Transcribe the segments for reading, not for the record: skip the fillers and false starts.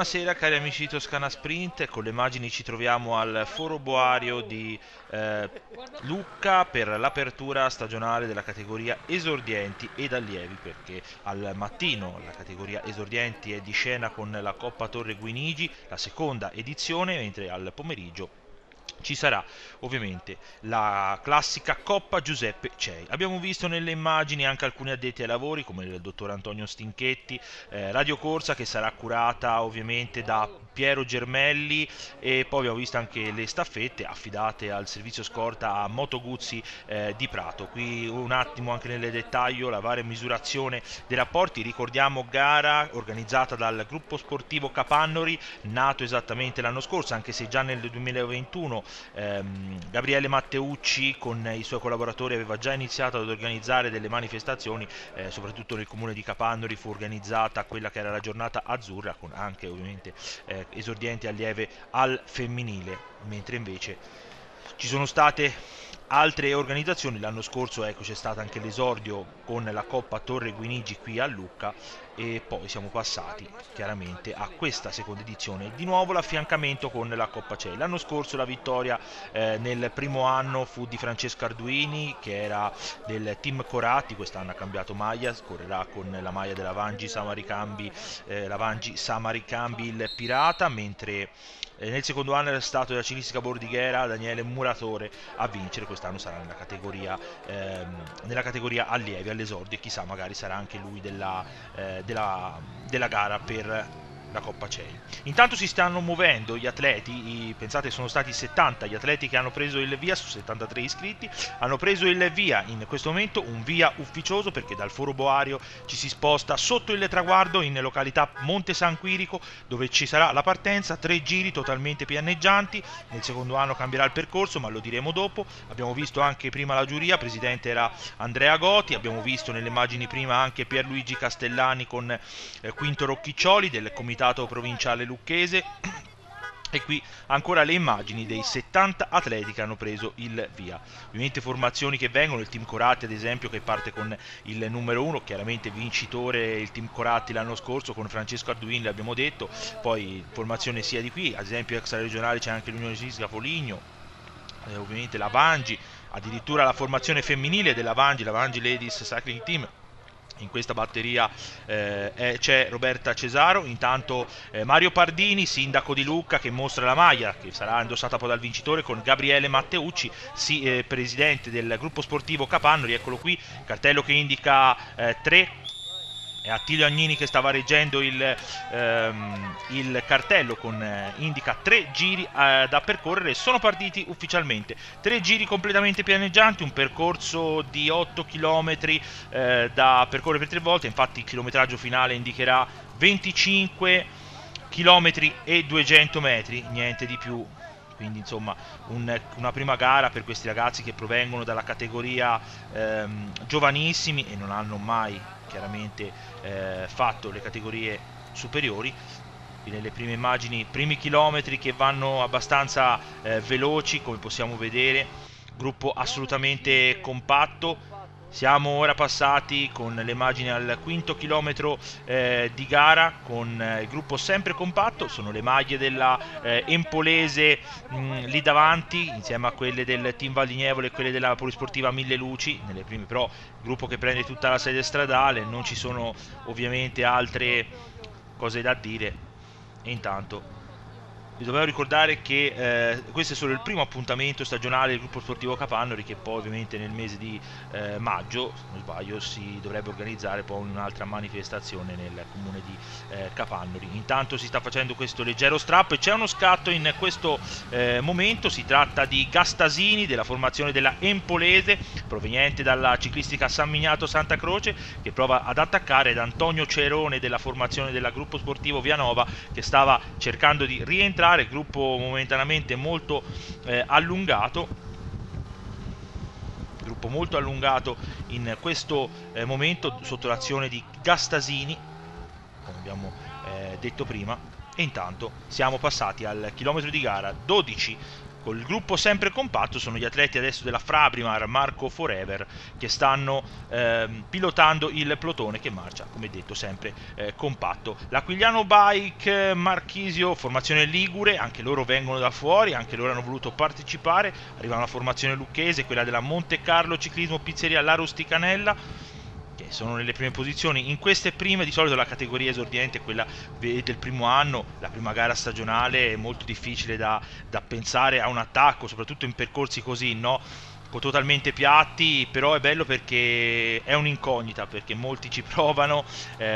Buonasera cari amici di Toscana Sprint, con le immagini ci troviamo al Foro Boario di Lucca per l'apertura stagionale della categoria esordienti ed allievi, perché al mattino la categoria esordienti è di scena con la Coppa Torre Guinigi, la seconda edizione, mentre al pomeriggio ci sarà ovviamente la classica Coppa Giuseppe Cei. Abbiamo visto nelle immagini anche alcuni addetti ai lavori come il dottor Antonio Stinchetti, radiocorsa che sarà curata ovviamente da Piero Germelli, e poi abbiamo visto anche le staffette affidate al servizio scorta a Moto Guzzi di Prato. Qui un attimo anche nel dettaglio la varia misurazione dei rapporti. Ricordiamo gara organizzata dal gruppo sportivo Capannori, nato esattamente l'anno scorso, anche se già nel 2021 Gabriele Matteucci con i suoi collaboratori aveva già iniziato ad organizzare delle manifestazioni, soprattutto nel comune di Capannori fu organizzata quella che era la giornata azzurra, con anche ovviamente esordienti allieve al femminile, mentre invece ci sono state altre organizzazioni. L'anno scorso ecco, c'è stato anche l'esordio con la Coppa Torre Guinigi qui a Lucca, e poi siamo passati chiaramente a questa seconda edizione, di nuovo l'affiancamento con la Coppa Cei. L'anno scorso la vittoria nel primo anno fu di Francesco Arduini, che era del team Coratti. Quest'anno ha cambiato maglia, correrà con la maglia della Vangi Samaricambi, il Pirata, mentre nel secondo anno era stato della ciclistica bordighera Daniele Muratore a vincere. Quest'anno sarà nella categoria allievi all'esordio, e chissà magari sarà anche lui della gara per la Coppa Cei. Intanto si stanno muovendo gli atleti, pensate sono stati 70 gli atleti che hanno preso il via su 73 iscritti, hanno preso il via in questo momento, un via ufficioso, perché dal Foro Boario ci si sposta sotto il traguardo in località Monte San Quirico, dove ci sarà la partenza, 3 giri totalmente pianeggianti. Nel secondo anno cambierà il percorso, ma lo diremo dopo. Abbiamo visto anche prima la giuria, presidente era Andrea Goti, abbiamo visto nelle immagini prima anche Pierluigi Castellani con Quinto Rocchiccioli del comitato provinciale lucchese. E qui ancora le immagini dei 70 atleti che hanno preso il via. Ovviamente formazioni che vengono, il team Coratti ad esempio che parte con il numero 1, chiaramente vincitore il team Coratti l'anno scorso con Francesco Arduini, l'abbiamo detto. Poi formazione sia di qui, ad esempio extra regionale c'è anche l'Unione Ciclistica Foligno, ovviamente la Vangi, addirittura la formazione femminile della Vangi, la Vangi Ladies Cycling Team. In questa batteria c'è Roberta Cesaro. Intanto Mario Pardini, sindaco di Lucca, che mostra la maglia che sarà indossata poi dal vincitore, con Gabriele Matteucci, presidente del gruppo sportivo Capannori. Eccolo qui, cartello che indica 3. È Attilio Agnini che stava reggendo il cartello indica 3 giri da percorrere. Sono partiti ufficialmente 3 giri completamente pianeggianti, un percorso di 8 km da percorrere per 3 volte. Infatti il chilometraggio finale indicherà 25 km e 200 metri, niente di più. Quindi insomma una prima gara per questi ragazzi che provengono dalla categoria giovanissimi e non hanno mai chiaramente fatto le categorie superiori. Quindi nelle prime immagini, primi chilometri che vanno abbastanza veloci, come possiamo vedere, gruppo assolutamente compatto. Siamo ora passati con le immagini al quinto chilometro di gara, con il gruppo sempre compatto. Sono le maglie della Empolese lì davanti, insieme a quelle del Team Valdignevole e quelle della Polisportiva Mille Luci. Nelle prime però il gruppo che prende tutta la sede stradale, non ci sono ovviamente altre cose da dire. E intanto vi dovevo ricordare che questo è solo il primo appuntamento stagionale del gruppo sportivo Capannori, che poi ovviamente nel mese di maggio, se non sbaglio, si dovrebbe organizzare poi un'altra manifestazione nel comune di Capannori. Intanto si sta facendo questo leggero strap e c'è uno scatto in questo momento. Si tratta di Gastasini della formazione della Empolese, proveniente dalla ciclistica San Miniato Santa Croce, che prova ad attaccare, ed Antonio Cerone della formazione del gruppo sportivo Vianova, che stava cercando di rientrare. Gruppo momentaneamente molto allungato, gruppo molto allungato in questo momento sotto l'azione di Gastasini, come abbiamo detto prima. E intanto siamo passati al chilometro di gara 12 Col gruppo sempre compatto sono gli atleti adesso della Frabrimar Marco Forever che stanno pilotando il plotone che marcia, come detto, sempre compatto. L'Aquigliano Bike Marchisio, formazione ligure, anche loro vengono da fuori, anche loro hanno voluto partecipare. Arriva una formazione lucchese, quella della Monte Carlo Ciclismo Pizzeria La Rusticanella, che sono nelle prime posizioni. In queste prime di solito la categoria esordiente è quella del primo anno, la prima gara stagionale è molto difficile da pensare a un attacco, soprattutto in percorsi così, no? Totalmente piatti, però è bello perché è un'incognita, perché molti ci provano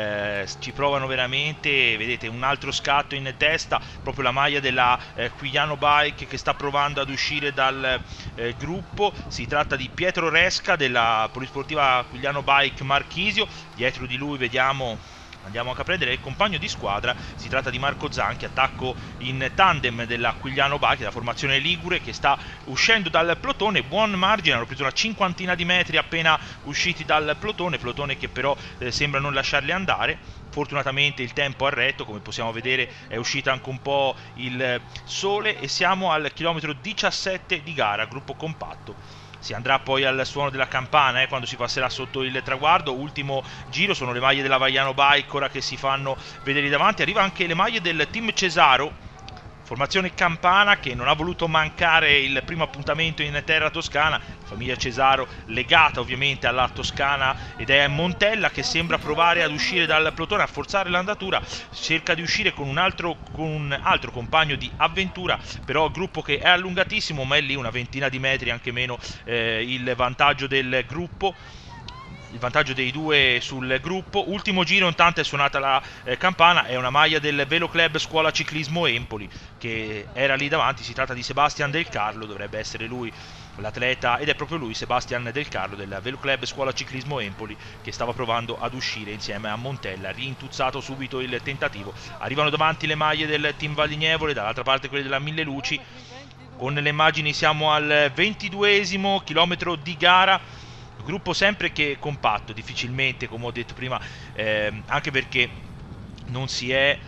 veramente. Vedete un altro scatto in testa, proprio la maglia della Quigliano Bike che sta provando ad uscire dal gruppo. Si tratta di Pietro Resca della Polisportiva Quigliano Bike Marchisio. Dietro di lui vediamo, andiamo anche a prendere il compagno di squadra, si tratta di Marco Zanchi, attacco in tandem della Quigliano Bike, della formazione ligure, che sta uscendo dal plotone. Buon margine, hanno preso una cinquantina di metri appena usciti dal plotone che però sembra non lasciarli andare. Fortunatamente il tempo ha retto, come possiamo vedere è uscito anche un po' il sole e siamo al chilometro 17 di gara, gruppo compatto. Si andrà poi al suono della campana quando si passerà sotto il traguardo. Ultimo giro, sono le maglie della Vaiano Bike ora che si fanno vedere davanti. Arriva anche le maglie del team Cesaro, formazione campana che non ha voluto mancare il primo appuntamento in terra toscana. Famiglia Cesaro legata ovviamente alla Toscana, ed è Montella che sembra provare ad uscire dal plotone, a forzare l'andatura, cerca di uscire con un altro compagno di avventura, però gruppo che è allungatissimo, ma è lì una ventina di metri, anche meno, il vantaggio del gruppo, il vantaggio dei due sul gruppo. Ultimo giro, intanto è suonata la campana, è una maglia del Velo Club Scuola Ciclismo Empoli che era lì davanti. Si tratta di Sebastian Del Carlo, dovrebbe essere lui l'atleta, ed è proprio lui, Sebastian Del Carlo del Velo Club Scuola Ciclismo Empoli, che stava provando ad uscire insieme a Montella. Rintuzzato subito il tentativo. Arrivano davanti le maglie del team Valdignevole, dall'altra parte quelle della Mille Luci. Con le immagini siamo al 22esimo chilometro di gara, gruppo sempre che è compatto, difficilmente, come ho detto prima, anche perché non si è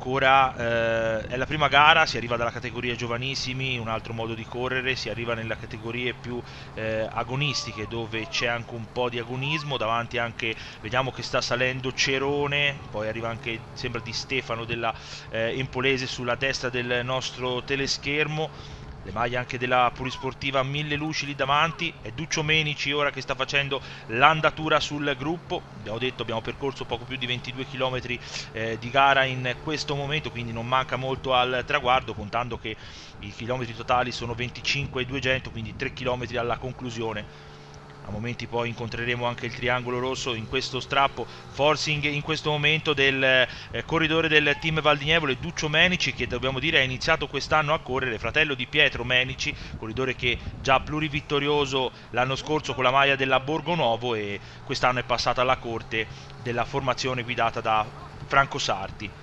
ancora, è la prima gara, si arriva dalla categoria giovanissimi, un altro modo di correre, si arriva nelle categorie più agonistiche, dove c'è anche un po' di agonismo. Davanti anche vediamo che sta salendo Cerone, poi arriva anche, sembra, Di Stefano della Empolese sulla destra del nostro teleschermo. Le maglie anche della Polisportiva Mille Luci lì davanti. È Duccio Menici ora che sta facendo l'andatura sul gruppo. Abbiamo detto, abbiamo percorso poco più di 22 km di gara in questo momento, quindi non manca molto al traguardo, contando che i chilometri totali sono 25.200, quindi 3 km alla conclusione. A momenti poi incontreremo anche il triangolo rosso in questo strappo. Forcing in questo momento del corridore del team Valdignevole, Duccio Menici, che dobbiamo dire ha iniziato quest'anno a correre, fratello di Pietro Menici, corridore che già plurivittorioso l'anno scorso con la maglia della Borgonovo, e quest'anno è passato alla corte della formazione guidata da Franco Sarti.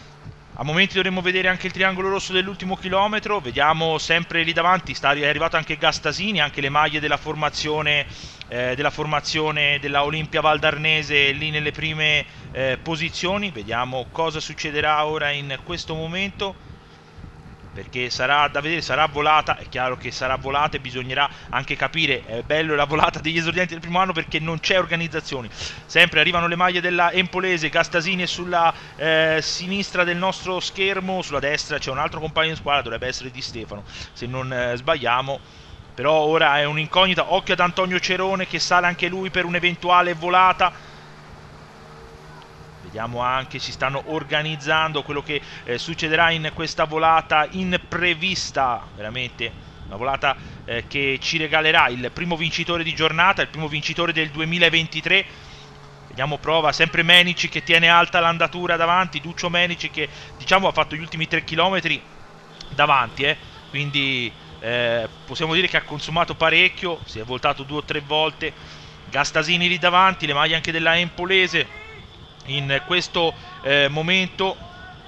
A momenti dovremmo vedere anche il triangolo rosso dell'ultimo chilometro. Vediamo sempre lì davanti, è arrivato anche Gastasini, anche le maglie della formazione della Olimpia Valdarnese lì nelle prime posizioni. Vediamo cosa succederà ora in questo momento, perché sarà da vedere, sarà volata, è chiaro che sarà volata, e bisognerà anche capire, è bello la volata degli esordienti del primo anno perché non c'è organizzazione. Sempre arrivano le maglie della Empolese, Gastasini è sulla sinistra del nostro schermo, sulla destra c'è un altro compagno di squadra, dovrebbe essere Di Stefano se non sbagliamo, però ora è un'incognita. Occhio ad Antonio Cerone che sale anche lui per un'eventuale volata. Vediamo anche, si stanno organizzando quello che succederà in questa volata imprevista, veramente una volata che ci regalerà il primo vincitore di giornata, il primo vincitore del 2023. Vediamo, prova sempre Menici che tiene alta l'andatura davanti, Duccio Menici che diciamo ha fatto gli ultimi 3 km davanti, quindi possiamo dire che ha consumato parecchio, si è voltato 2 o 3 volte. Gastasini lì davanti, le maglie anche della Empolese in questo momento.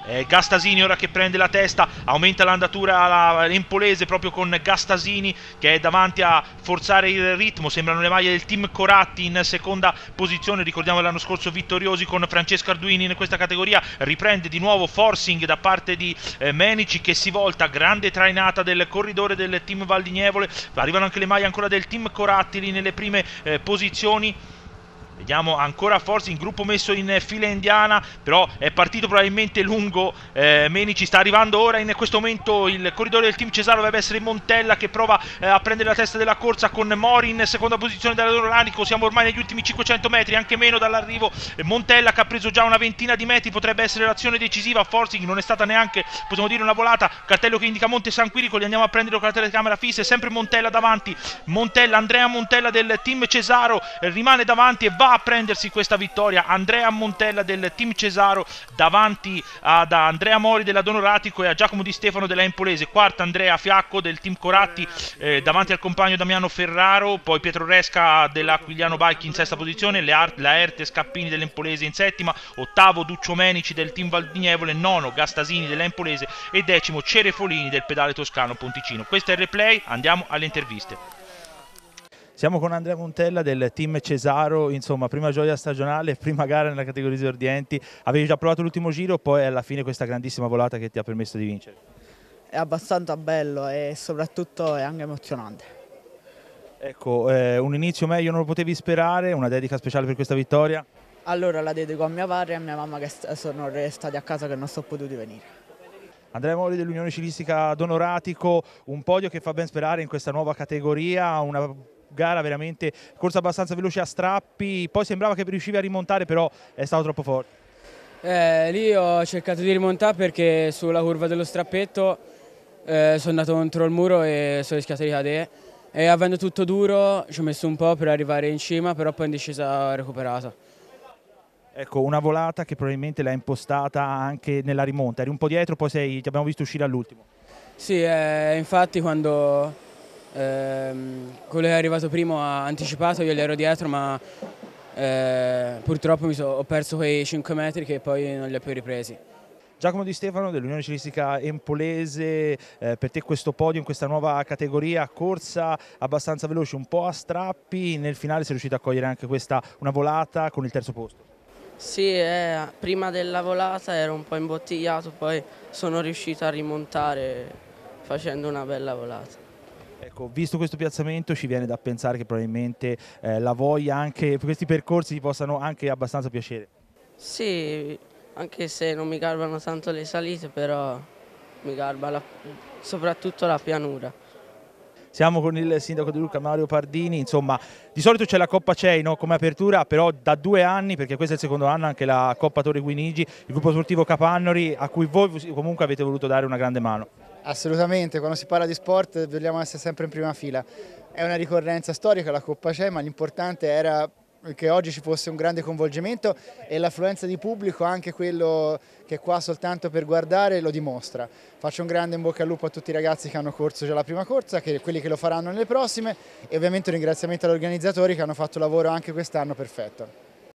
Gastasini ora che prende la testa, aumenta l'andatura l'Empolese proprio con Gastasini che è davanti a forzare il ritmo. Sembrano le maglie del team Coratti in seconda posizione, ricordiamo l'anno scorso vittoriosi con Francesco Arduini in questa categoria. Riprende di nuovo forcing da parte di Menici che si volta, grande trainata del corridore del team Valdignevole. Arrivano anche le maglie ancora del team Coratti lì nelle prime posizioni. Vediamo ancora forse in gruppo messo in fila indiana, però è partito probabilmente lungo. Menici sta arrivando ora in questo momento il corridore del team Cesaro, dovrebbe essere Montella che prova a prendere la testa della corsa con Mori in seconda posizione dall'Oranico. Siamo ormai negli ultimi 500 metri, anche meno dall'arrivo. Montella che ha preso già una ventina di metri, potrebbe essere l'azione decisiva. Forcing non è stata neanche, possiamo dire, una volata. Cartello che indica Monte San Quirico, li andiamo a prendere con la telecamera fissa, è sempre Montella davanti. Andrea Montella del team Cesaro rimane davanti e va a prendersi questa vittoria. Andrea Montella del team Cesaro davanti ad Andrea Mori della Donoratico e a Giacomo Di Stefano della Empolese. Quarta Andrea Fiacco del team Coratti davanti al compagno Damiano Ferraro, poi Pietro Resca dell'Aquigliano Bike in sesta posizione, Laerte Scappini dell'Empolese in settima, ottavo Duccio Menici del team Valdignevole, nono Gastasini dell'Empolese e decimo Cerefolini del pedale toscano Ponticino. Questo è il replay, andiamo alle interviste. Siamo con Andrea Montella del team Cesaro, insomma prima gioia stagionale, prima gara nella categoria esordienti, avevi già provato l'ultimo giro, poi alla fine questa grandissima volata che ti ha permesso di vincere. È abbastanza bello e soprattutto è anche emozionante. Ecco, un inizio meglio non lo potevi sperare, una dedica speciale per questa vittoria? Allora la dedico a mia padre e a mia mamma che sono restati a casa che non sono potuti venire. Andrea Mori dell'Unione Cilistica Donoratico, un podio che fa ben sperare in questa nuova categoria, una gara veramente corsa abbastanza veloce a strappi, poi sembrava che riuscivi a rimontare, però è stato troppo forte. Lì ho cercato di rimontare perché sulla curva dello strappetto sono andato contro il muro e sono rischiato di cadere e avendo tutto duro ci ho messo un po' per arrivare in cima, però poi in discesa ho recuperato. Ecco, una volata che probabilmente l'hai impostata anche nella rimonta, eri un po' dietro, poi ti abbiamo visto uscire all'ultimo. Sì, infatti quando quello che è arrivato primo ha anticipato, io gli ero dietro, ma purtroppo ho perso quei 5 metri che poi non li ho più ripresi. Giacomo Di Stefano dell'Unione Cilistica Empolese, per te questo podio in questa nuova categoria, corsa abbastanza veloce, un po' a strappi, nel finale sei riuscito a cogliere anche questa, una volata con il terzo posto. Sì, prima della volata ero un po' imbottigliato, poi sono riuscito a rimontare facendo una bella volata. Ecco, visto questo piazzamento ci viene da pensare che probabilmente la voglia anche questi percorsi ti possano anche abbastanza piacere. Sì, anche se non mi garbano tanto le salite, però mi garba soprattutto la pianura. Siamo con il sindaco di Lucca Mario Pardini, insomma di solito c'è la Coppa CEI, no, come apertura, però da 2 anni, perché questo è il secondo anno, anche la Coppa Torre Guinigi, il gruppo sportivo Capannori, a cui voi comunque avete voluto dare una grande mano. Assolutamente, quando si parla di sport vogliamo essere sempre in prima fila. È una ricorrenza storica la Coppa CEI, ma l'importante era che oggi ci fosse un grande coinvolgimento e l'affluenza di pubblico, anche quello che è qua soltanto per guardare, lo dimostra. Faccio un grande in bocca al lupo a tutti i ragazzi che hanno corso già la prima corsa, quelli che lo faranno nelle prossime e ovviamente un ringraziamento agli organizzatori che hanno fatto un lavoro anche quest'anno perfetto.